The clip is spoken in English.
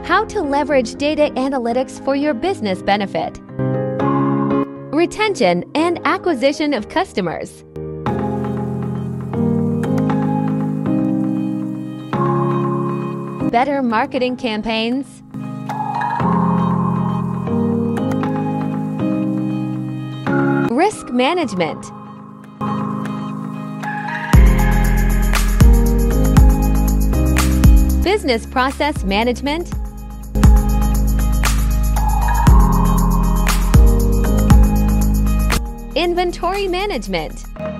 How to leverage data analytics for your business benefit. Retention and acquisition of customers. Better marketing campaigns. Risk management. Business process management. Inventory management.